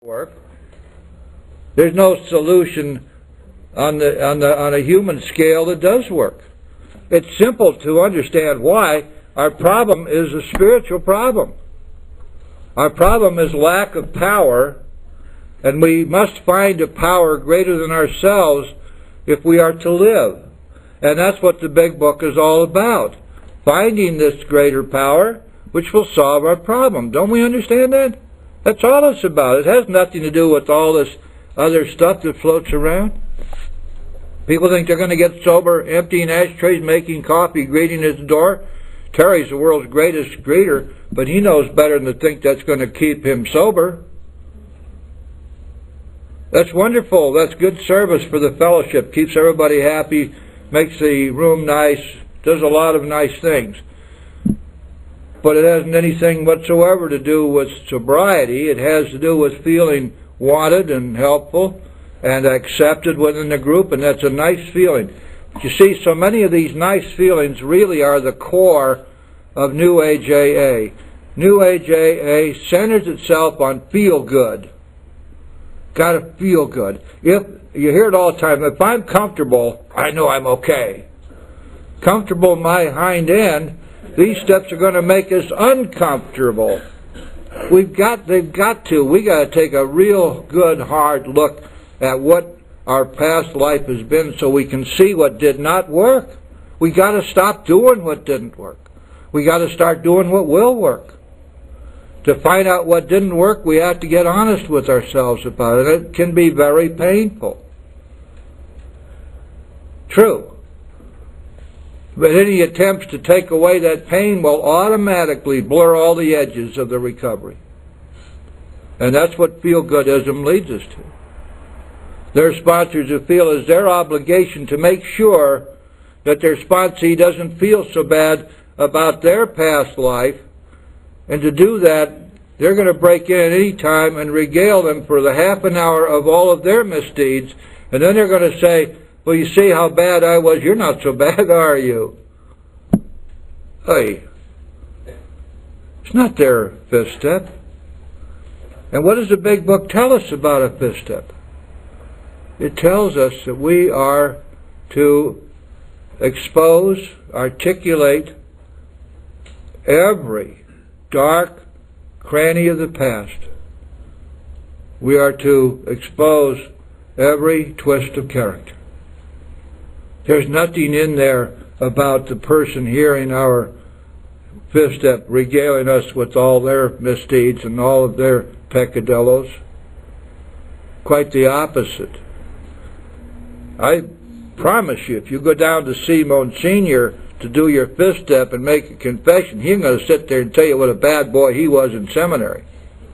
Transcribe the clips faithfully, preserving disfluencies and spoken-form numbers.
work. There's no solution on the on the on a human scale that does work. It's simple to understand why our problem is a spiritual problem. Our problem is lack of power, and we must find a power greater than ourselves if we are to live. And that's what the big book is all about. Finding this greater power which will solve our problem. Don't we understand that? That's all it's about. It has nothing to do with all this other stuff that floats around. People think they're going to get sober, emptying ashtrays, making coffee, greeting at the door. Terry's the world's greatest greeter, but he knows better than to think that's going to keep him sober. That's wonderful. That's good service for the fellowship. Keeps everybody happy, makes the room nice, does a lot of nice things. But it hasn't anything whatsoever to do with sobriety. It has to do with feeling wanted and helpful and accepted within the group, and that's a nice feeling. You see, so many of these nice feelings really are the core of New Age A A. New Age A A centers itself on feel good. Got to feel good. If you hear it all the time, if I'm comfortable, I know I'm okay. Comfortable in my hind end, these steps are going to make us uncomfortable. We've got, they've got to. We got to take a real good hard look at what our past life has been so we can see what did not work. We got to stop doing what didn't work. We got to start doing what will work. To find out what didn't work, we have to get honest with ourselves about it. It can be very painful. True. But any attempts to take away that pain will automatically blur all the edges of the recovery. And that's what feel-goodism leads us to. There are sponsors who feel it's their obligation to make sure that their sponsee doesn't feel so bad about their past life, and to do that, they're going to break in at any time and regale them for the half an hour of all of their misdeeds, and then they're going to say, well, you see how bad I was. You're not so bad, are you? Hey, it's not their fifth step. And what does the big book tell us about a fifth step? It tells us that we are to expose, articulate every dark cranny of the past. We are to expose every twist of character. There's nothing in there about the person hearing our fifth step regaling us with all their misdeeds and all of their peccadillos. Quite the opposite. I promise you, if you go down to see Monsignor to do your fifth step and make a confession, he's going to sit there and tell you what a bad boy he was in seminary.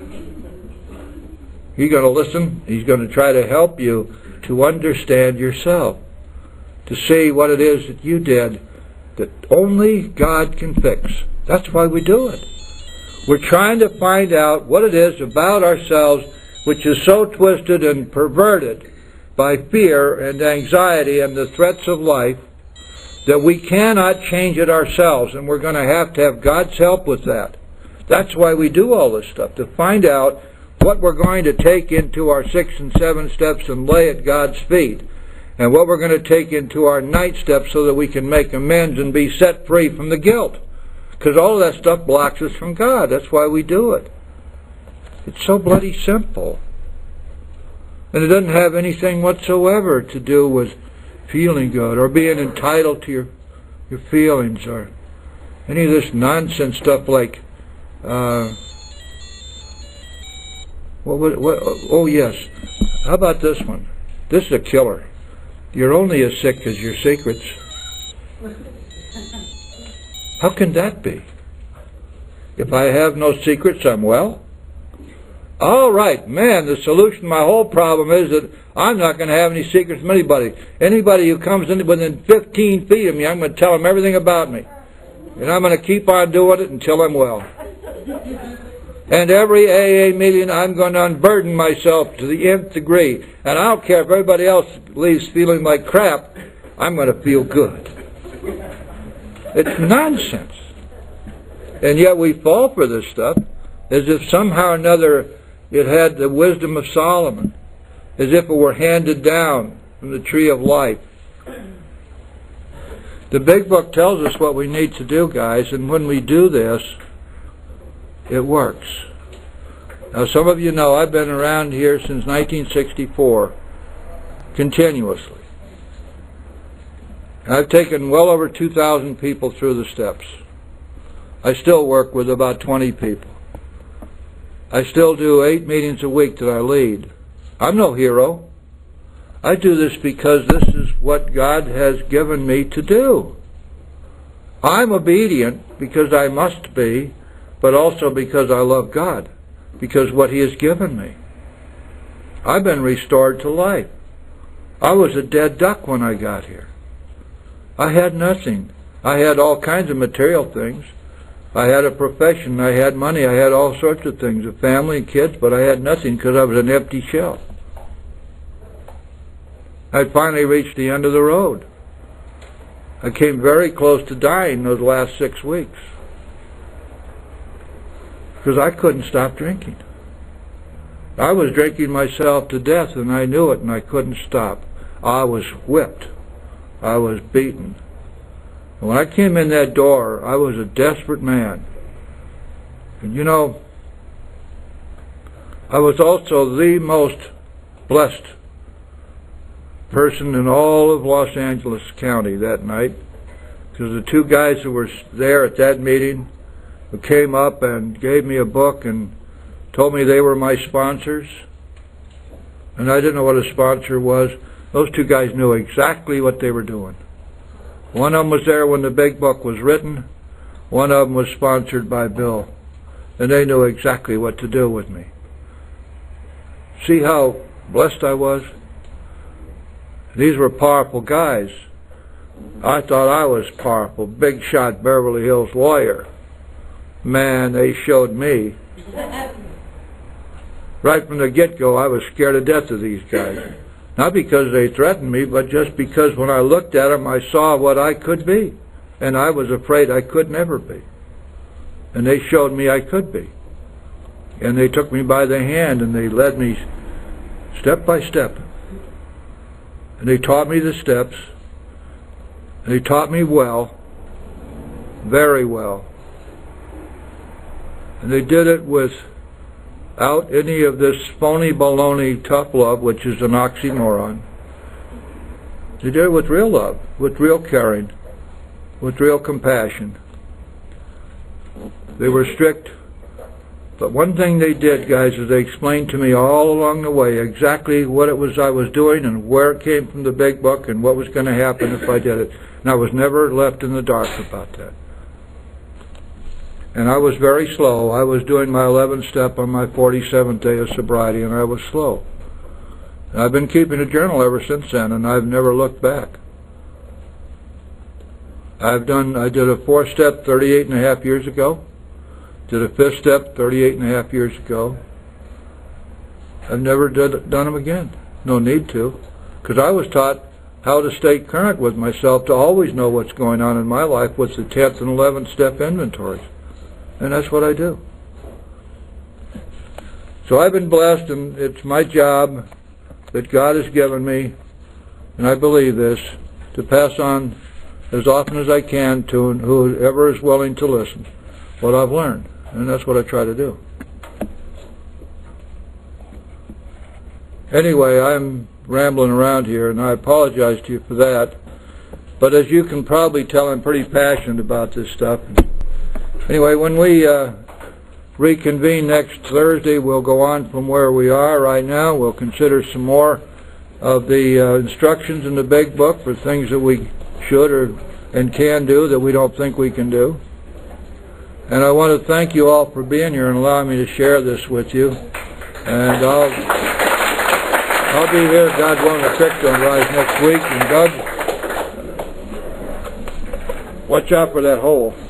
He's going to listen. He's going to try to help you to understand yourself, to see what it is that you did that only God can fix. That's why we do it. We're trying to find out what it is about ourselves which is so twisted and perverted by fear and anxiety and the threats of life that we cannot change it ourselves, and we're going to have to have God's help with that. That's why we do all this stuff, to find out what we're going to take into our six and seven steps and lay at God's feet, and what we're going to take into our ninth step so that we can make amends and be set free from the guilt. Because all of that stuff blocks us from God. That's why we do it. It's so bloody simple. And it doesn't have anything whatsoever to do with feeling good or being entitled to your, your feelings or any of this nonsense stuff like, uh, what, what, what, oh yes, how about this one? This is a killer. You're only as sick as your secrets. How can that be? If I have no secrets, I'm well? All right, man, the solution to my whole problem is that I'm not going to have any secrets from anybody. Anybody who comes in within fifteen feet of me, I'm going to tell them everything about me. And I'm going to keep on doing it until I'm well. And every A A meeting, I'm going to unburden myself to the nth degree. And I don't care if everybody else leaves feeling like crap, I'm going to feel good. It's nonsense. And yet we fall for this stuff as if somehow or another it had the wisdom of Solomon, as if it were handed down from the tree of life. The Big Book tells us what we need to do, guys, and when we do this, it works. Now, some of you know I've been around here since nineteen sixty-four, continuously. I've taken well over two thousand people through the steps. I still work with about twenty people. I still do eight meetings a week that I lead. I'm no hero. I do this because this is what God has given me to do. I'm obedient because I must be, but also because I love God, because what He has given me. I've been restored to life. I was a dead duck when I got here. I had nothing. I had all kinds of material things. I had a profession, I had money, I had all sorts of things, a family and kids, but I had nothing because I was an empty shell. I finally reached the end of the road. I came very close to dying those last six weeks because I couldn't stop drinking. I was drinking myself to death, and I knew it, and I couldn't stop. I was whipped. I was beaten. And when I came in that door, I was a desperate man. And you know, I was also the most blessed person in all of Los Angeles County that night, because the two guys who were there at that meeting who came up and gave me a book and told me they were my sponsors, and I didn't know what a sponsor was. Those two guys knew exactly what they were doing. One of them was there when the Big Book was written. One of them was sponsored by Bill, and they knew exactly what to do with me. See how blessed I was? These were powerful guys. I thought I was powerful, big shot Beverly Hills lawyer. Man, they showed me. Right from the get-go, I was scared to death of these guys. Not because they threatened me, but just because when I looked at them, I saw what I could be. And I was afraid I could never be. And they showed me I could be. And they took me by the hand and they led me step by step. And they taught me the steps. And they taught me well, very well. And they did it without any of this phony baloney tough love, which is an oxymoron. They did it with real love, with real caring, with real compassion. They were strict. But one thing they did, guys, is they explained to me all along the way exactly what it was I was doing and where it came from the Big Book and what was going to happen if I did it. And I was never left in the dark about that. And I was very slow. I was doing my eleventh step on my forty-seventh day of sobriety, and I was slow. And I've been keeping a journal ever since then, and I've never looked back. I've done, I did a fourth step thirty-eight and a half years ago. Did a fifth step thirty-eight and a half years ago. I've never did, done them again. No need to. Because I was taught how to stay current with myself, to always know what's going on in my life with the tenth and eleventh step inventories. And that's what I do. So I've been blessed, and it's my job that God has given me, and I believe this, to pass on as often as I can to whoever is willing to listen what I've learned. And that's what I try to do. Anyway, I'm rambling around here, and I apologize to you for that. But as you can probably tell, I'm pretty passionate about this stuff. Anyway, when we uh, reconvene next Thursday, we'll go on from where we are right now. We'll consider some more of the uh, instructions in the Big Book for things that we should or and can do that we don't think we can do. And I want to thank you all for being here and allowing me to share this with you. And I'll, I'll be here, God willing, to pick on Rise next week. And Doug, watch out for that hole.